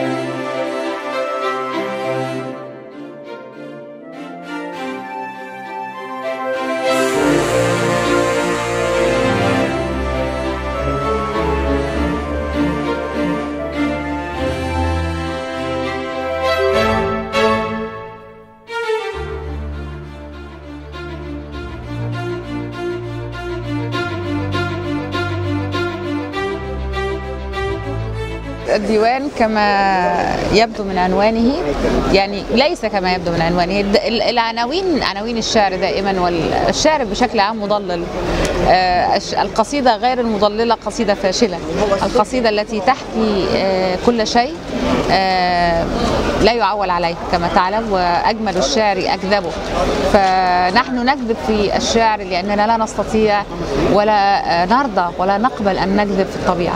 الديوان كما يبدو من عنوانه، يعني ليس كما يبدو من عنوانه. عناوين الشعر دائما، والشعر بشكل عام مضلل. القصيدة غير المضللة قصيدة فاشلة. القصيدة التي تحكي كل شيء لا يعول عليه كما تعلم، وأجمل الشعر أكذبه. فنحن نكذب في الشعر لأننا لا نستطيع ولا نرضى ولا نقبل أن نكذب في الطبيعة.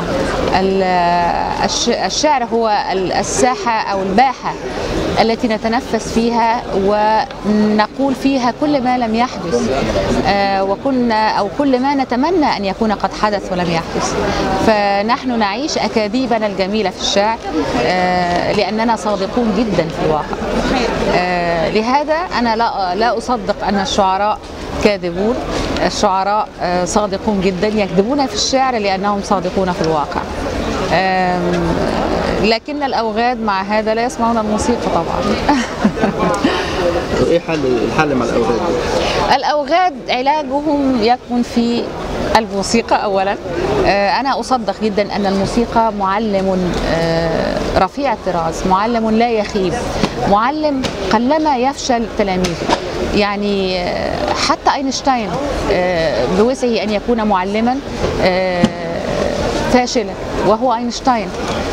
الشعر هو الساحة أو الباحة التي نتنفس فيها ونقول فيها كل ما لم يحدث، أو كل ما نتمنى أن يكون قد حدث ولم يحدث. فنحن نعيش أكاذيبنا الجميلة في الشعر لأننا صادقون جدا في الواقع. لهذا أنا لا أصدق أن الشعراء كاذبون. الشعراء صادقون جدا، يكذبون في الشعر لأنهم صادقون في الواقع. لكن الأوغاد مع هذا لا يسمعون الموسيقى طبعا. ايه الحل مع الأوغاد؟ الأوغاد علاجهم يكمن في الموسيقى أولا. أنا أصدق جدا أن الموسيقى معلم رفيع الطراز، معلم لا يخيب، معلم قلما يفشل تلاميذه. يعني حتى أينشتاين بوسعه أن يكون معلما فاشلا وهو أينشتاين.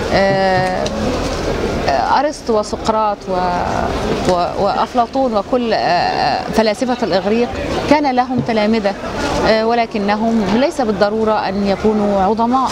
أرسطو وسقراط وأفلاطون وكل فلاسفة الإغريق كان لهم تلامذة، ولكنهم ليس بالضرورة أن يكونوا عظماء.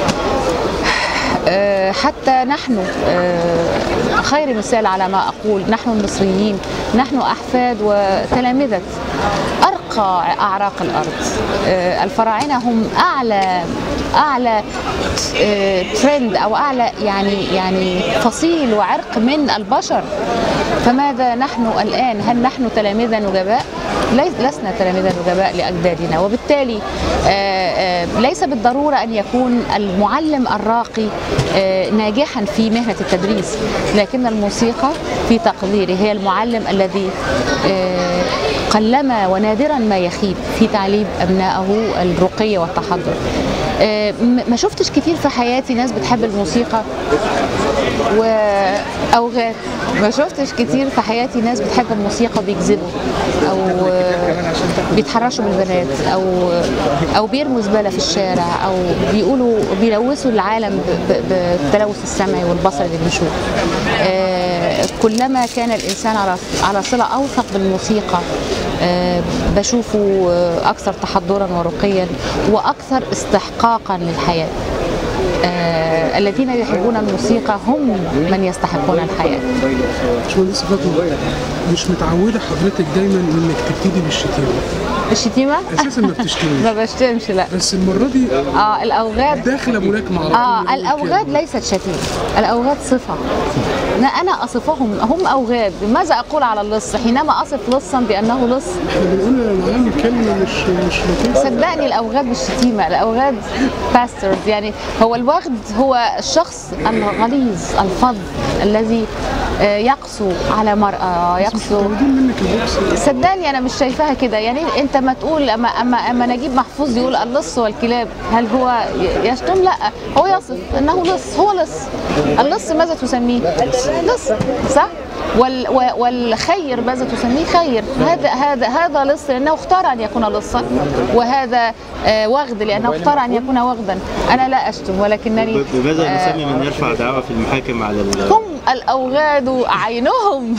حتى نحن خير مثال على ما أقول، نحن المصريين نحن أحفاد وتلامذة أرقى أعراق الأرض. الفراعنة هم أعلى ترند أو أعلى يعني فصيل وعرق من البشر. فماذا نحن الآن؟ هل نحن تلامذة نجباء؟ لسنا تلامذة نجباء لأجدادنا، وبالتالي ليس بالضرورة أن يكون المعلم الراقي ناجحا في مهنة التدريس، لكن الموسيقى في تقديري هي المعلم الذي قلما ونادرا ما يخيب في تعليم أبنائه الرقي والتحضر. ما شفتش كتير في حياتي ناس بتحب الموسيقى وأوغاد. ما شفتش كتير في حياتي ناس بتحب الموسيقى بيكذبوا أو بيتحرشوا بالبنات أو بيرموا زبالة في الشارع أو بيلوثوا العالم بالتلوث السمعي والبصري اللي بنشوفه. كلما كان الإنسان على صلة أوثق بالموسيقى بشوفه أكثر تحضرا ورقيا وأكثر استحقاقا للحياة. الذين يحبون الموسيقى هم من يستحقون الحياة. باشمهندسة فاطمة، مش متعودة حضرتك دايما انك تبتدي بالشتيمة. الشتيمة؟ اساسا ما بتشتمش. ما بشتمش لا. بس المرة دي الأوغاد داخلة ملاكمة على طول. الأوغاد ليست شتيمة، الأوغاد صفة. أنا أصفهم، هم أوغاد. ماذا أقول على اللص حينما أصف لصا بأنه لص؟ بنقول معانا كلمة مش لطيفة. صدقني الأوغاد مش شتيمة، الأوغاد باسترز. يعني هو الوغد هو الشخص الغليظ الفظ الذي يقسو على مرأة، يقسو. صدقني أنا مش شايفاها كده. يعني أنت ما تقول أما نجيب محفوظ يقول اللص والكلاب، هل هو يشتم؟ لا، هو يصف أنه لص. هو لص. اللص ماذا تسميه؟ لص، صح؟ والخير ماذا تسميه؟ خير. هذا لص لأنه اختار أن يكون لصا، وهذا وغد لأنه اختار أن يكون وغدا. أنا لا أشتم، ولكنني بماذا نسمي من يرفع دعوى في المحاكم على هم الأوغاد عينهم.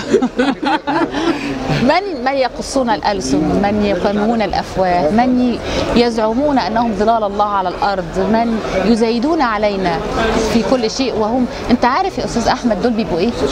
من يقصون الألسن، من يقمون الأفواه، من يزعمون أنهم ظلال الله على الأرض، من يزايدون علينا في كل شيء. وهم، أنت عارف يا أستاذ أحمد، دول بيبقوا إيه؟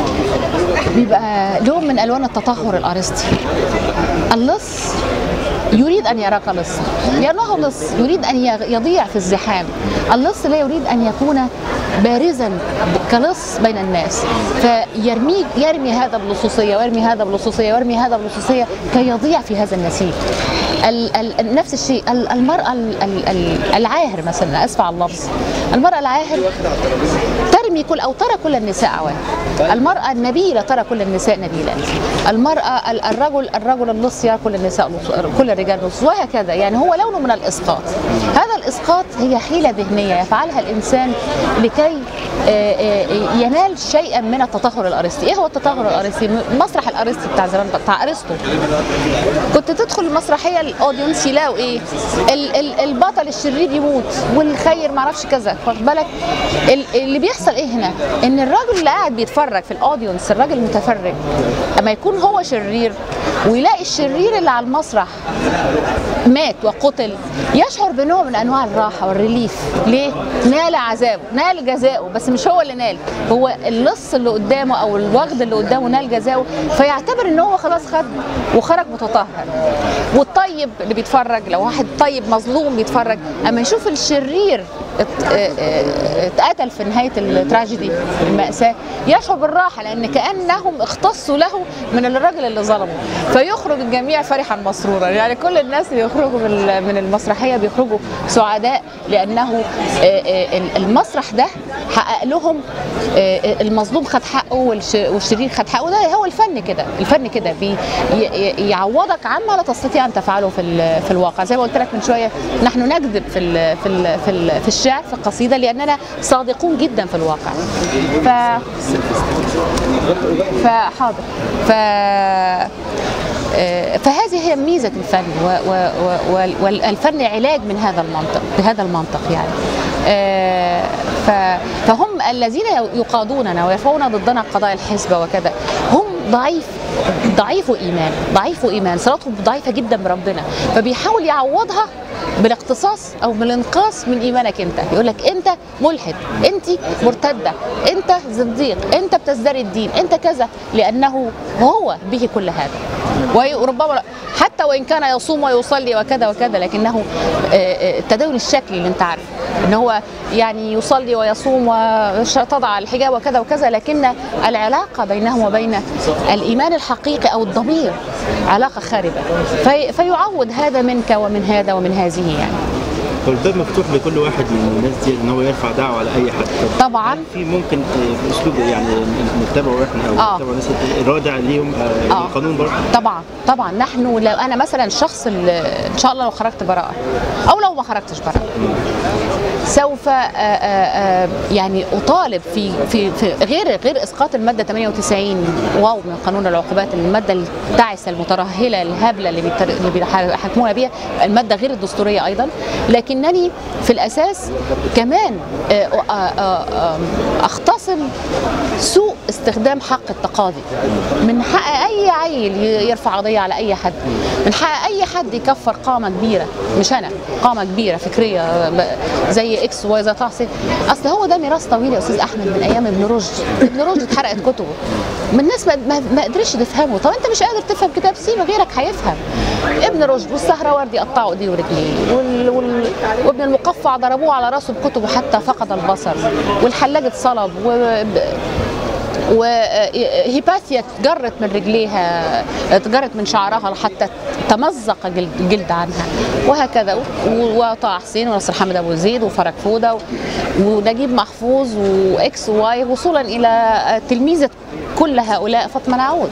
بيبقى لون من ألوان التطهر الأرسطي. اللص يريد أن يراك لصا لأنه لص، يريد أن يضيع في الزحام. اللص لا يريد أن يكون بارزا كلص بين الناس، يرمي هذا باللصوصيه ويرمي هذا باللصوصيه ويرمي هذا باللصوصيه كي يضيع في هذا النسيج. نفس الشيء المرأة العاهر مثلا، أسف على اللفظ، المرأة العاهر ترمي ترى كل النساء عوان. المرأة النبيلة ترى كل النساء نبيلات. المرأة الرجل اللص يرى كل النساء كل الرجال لص، وهكذا. يعني هو لون من الإسقاط. هذا الإسقاط هي حيلة ذهنية يفعلها الإنسان لكي ينال شيئا من التطهر الأرسطي. إيه هو التطهر الأرسطي؟ مسرح الأرسطي بتاع زمان بتاع أرسطو. كنت تدخل المسرحية الأودينس يلاقوا إيه؟ البطل الشرير يموت والخير معرفش كذا، واخد بالك؟ اللي بيحصل إيه هنا؟ إن الراجل اللي قاعد بيتفرج في الأودينس، الراجل المتفرج، أما يكون هو شرير ويلاقي الشرير اللي على المسرح مات وقتل، يشعر بنوع من انواع الراحه والريليف. ليه؟ نال عذابه، نال جزاؤه، بس مش هو اللي نال، هو اللص اللي قدامه او الوغد اللي قدامه نال جزاؤه، فيعتبر ان هو خلاص خد وخرج متطهر. والطيب اللي بيتفرج، لو واحد طيب مظلوم بيتفرج، اما يشوف الشرير اتقتل في نهايه التراجيدي، المأساة، يشعر بالراحه، لان كانهم اختصوا له من الراجل اللي ظلمه، فيخرج الجميع فرحا مسرورا. يعني كل الناس اللي يخرجوا من المسرحيه بيخرجوا سعداء، لانه المسرح ده حقق لهم، المظلوم خد حقه والشرير خد حقه. ده هو الفن كده، الفن كده يعوضك عما لا تستطيع ان تفعله في الواقع. زي ما قلت لك من شويه، نحن نكذب في الشعر، في القصيده، لاننا صادقون جدا في الواقع. فحاضر. فهذه هي ميزة الفن، والفن علاج من هذا المنطق، بهذا المنطق يعني. فهم الذين يقادوننا ويرفعون ضدنا قضايا الحسبة وكذا، هم ضعيف إيمان، صلاتهم ضعيفة جدا بربنا، فبيحاول يعوضها بالاقتصاص او بالانقاص من ايمانك انت. يقول لك انت ملحد، انت مرتده، انت زنديق، انت بتزدري الدين، انت كذا، لانه هو به كل هذا. وربما حتى وان كان يصوم ويصلي وكذا وكذا، لكنه التدين الشكلي اللي انت عارف ان هو يعني يصلي ويصوم وتضع الحجاب وكذا وكذا، لكن العلاقه بينه وبين الايمان الحقيقي او الضمير علاقه خاربه، فيعوض هذا منك ومن هذا ومن هذه يعني. والباب مفتوح لكل واحد من الناس دي ان هو يرفع دعوه على اي حد. طبعا في ممكن اسلوب يعني نتبعه احنا او نتبع الناس رادع ليهم القانون برضه. طبعا نحن لو انا مثلا شخص ان شاء الله لو خرجت براءه او لو ما خرجتش براءه، سوف يعني اطالب في غير اسقاط الماده 98 واو من قانون العقوبات، الماده التعسه المترهله الهبله اللي بيحكمونا بيها، الماده غير الدستوريه ايضا، لكنني في الاساس كمان اختصم سوء استخدام حق التقاضي. من حق اي عيل يرفع قضيه على اي حد، من حق اي حد يكفر قامه كبيره، مش انا، قامه كبيره فكريه زي اكس واي زي تحصيل. اصل هو ده ميراث طويل يا استاذ احمد من ايام ابن رشد. ابن رشد اتحرقت كتبه، من الناس ما قدرش تفهمه. طب انت مش قادر تفهم كتاب، سيب غيرك هيفهم. ابن رشد والسهروردي قطعوا ايديه ورجليه، وابن المقفع ضربوه على راسه بكتبه حتى فقد البصر، والحلاج اتصلب، وهيباثيا اتجرت من رجليها، اتجرت من شعرها حتى تمزق الجلد عنها، وهكذا. وطه حسين ونصر حامد ابو زيد وفرج فوده ونجيب محفوظ واكس واي، وصولا الى تلميذه كل هؤلاء فاطمه نعود.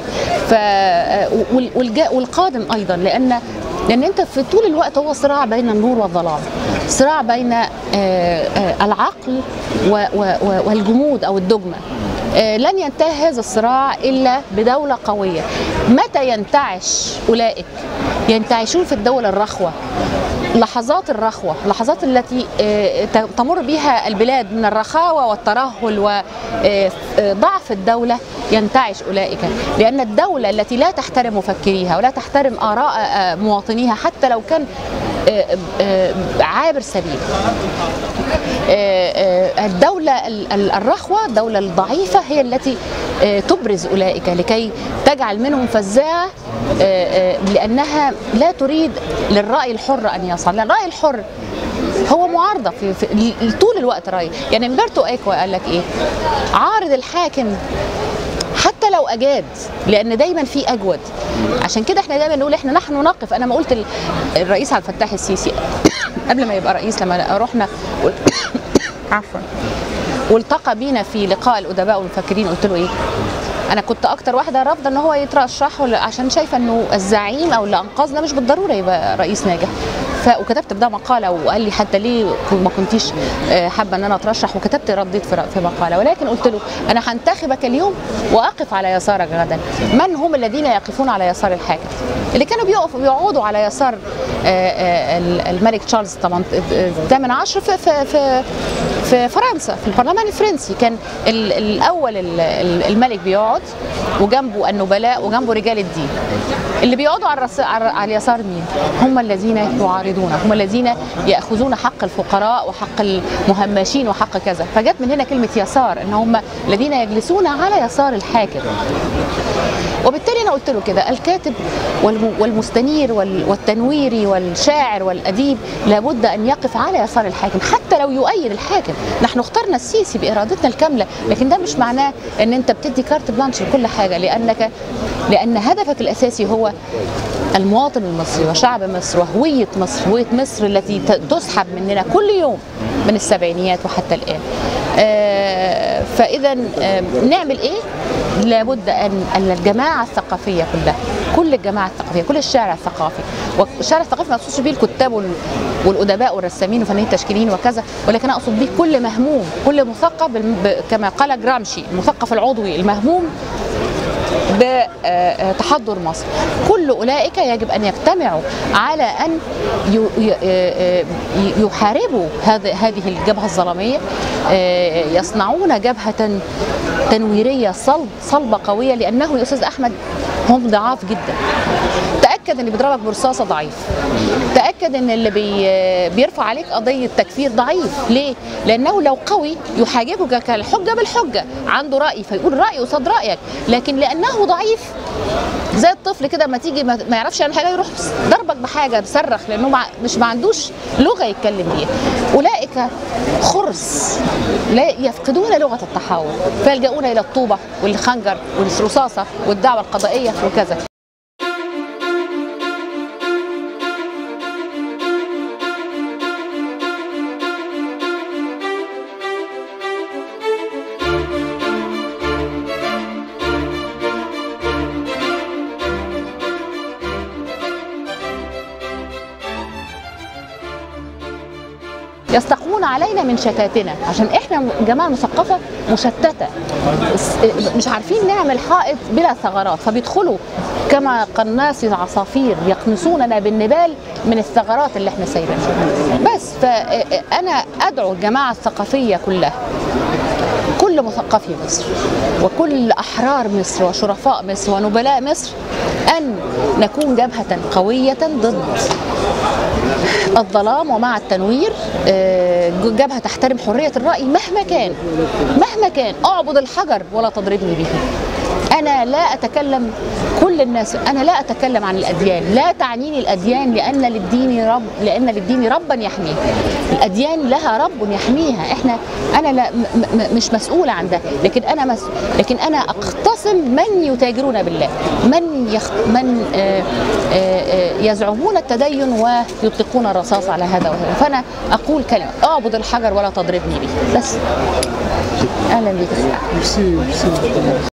والقادم ايضا، لان انت في طول الوقت هو صراع بين النور والظلام، صراع بين العقل والجمود او الدجمه. لن ينتهي هذا الصراع إلا بدولة قوية. متى ينتعش أولئك؟ ينتعشون في الدولة الرخوة، لحظات الرخوة، لحظات التي تمر بها البلاد من الرخاوة والترهل وضعف الدولة، ينتعش أولئك. لأن الدولة التي لا تحترم مفكريها ولا تحترم آراء مواطنيها حتى لو كان عابر سبيل، الدولة الرخوة، الدولة الضعيفة هي التي تبرز أولئك لكي تجعل منهم فزاعة، لأنها لا تريد للرأي الحر أن يصل. لأن الرأي الحر هو معارضه في طول الوقت راي. يعني امبرتو ايكو قال لك ايه؟ عارض الحاكم حتى لو اجاد، لان دايما في اجود. عشان كده احنا دايما نقول احنا نحن نقف. انا ما قلت الرئيس عبد الفتاح السيسي قبل ما يبقى رئيس، لما رحنا عفوا والتقى بينا في لقاء الادباء والمفكرين، قلت له ايه؟ انا كنت اكتر واحده رافضه ان هو يترشح، عشان شايفه انه الزعيم او اللي انقذنا مش بالضروره يبقى رئيس ناجح. وكتبت بده مقاله، وقال لي حتى ليه ما كنتيش حابه ان انا اترشح، وكتبت رديت في مقاله. ولكن قلت له انا هنتخبك اليوم واقف على يسارك غدا. من هم الذين يقفون على يسار الحاكم؟ اللي كانوا بيقعدوا على يسار الملك تشارلز 18 في فرنسا، في البرلمان الفرنسي. كان الاول الملك بيقعد وجنبه النبلاء وجنبه رجال الدين. اللي بيقعدوا على اليسار مين؟ هم الذين يعارضون، هم الذين ياخذون حق الفقراء وحق المهمشين وحق كذا. فجت من هنا كلمه يسار، ان هم الذين يجلسون على يسار الحاكم. وبالتالي انا قلت له كده، الكاتب والمستنير والتنويري والشاعر والاديب لابد ان يقف على يسار الحاكم حتى لو يؤيد الحاكم. نحن اخترنا السيسي بارادتنا الكامله، لكن ده مش معناه ان انت بتدي كارت بلانش لكل حاجه، لان هدفك الاساسي هو المواطن المصري وشعب مصر وهويه مصر، هويه مصر التي تسحب مننا كل يوم من السبعينيات وحتى الان. فاذا نعمل ايه؟ لابد ان الجماعه الثقافيه كلها، كل الجماعه الثقافيه، كل الشارع الثقافي، والشارع الثقافي ما اقصدش بيه الكتاب والادباء والرسامين وفنانين التشكيليين وكذا، ولكن اقصد بيه كل مهموم، كل مثقف، كما قال جرامشي المثقف العضوي المهموم بتحضر مصر. كل أولئك يجب أن يجتمعوا على أن يحاربوا هذه الجبهة الظلامية، يصنعون جبهة تنويرية صلبة قوية، لأنه يا أستاذ أحمد هم ضعاف جدا. تأكد ان بيضربك برصاصه ضعيف، تأكد ان اللي بيرفع عليك قضيه تكفير ضعيف. ليه؟ لانه لو قوي يحاججك كالحجه بالحجه، عنده راي فيقول راي قصاد رايك، لكن لانه ضعيف زي الطفل كده، ما تيجي ما يعرفش عن حاجه يروح ضربك بحاجه تصرخ، لانه ما عندوش لغه يتكلم بيها. اولئك خرس لا يفقدون لغه التحاور، فيلجؤون الى الطوبه والخنجر والرصاصه والدعوه القضائيه وكذا. يستقون علينا من شتاتنا، عشان احنا جماعه مثقفه مشتته، مش عارفين نعمل حائط بلا ثغرات، فبيدخلوا كما قناص العصافير يقنصوننا بالنبال من الثغرات اللي احنا سايبينها. بس فانا ادعو الجماعه الثقافيه كلها، كل مثقفي مصر وكل احرار مصر وشرفاء مصر ونبلاء مصر، ان نكون جبهه قويه ضد الظلام ومع التنوير، جبهة تحترم حرية الرأي مهما كان. أعبد الحجر ولا تضربني به. أنا لا أتكلم، كل الناس، أنا لا أتكلم عن الأديان، لا تعنيني الأديان، لأن للدين ربا يحميه. الأديان لها رب يحميها، أنا لا مش مسؤولة عن ده، لكن أنا أقتسم من يتاجرون بالله، من يزعمون التدين ويطلقون الرصاص على هذا وهذا. فأنا أقول كلمة: أعبد الحجر ولا تضربني به. بس أهلا بك.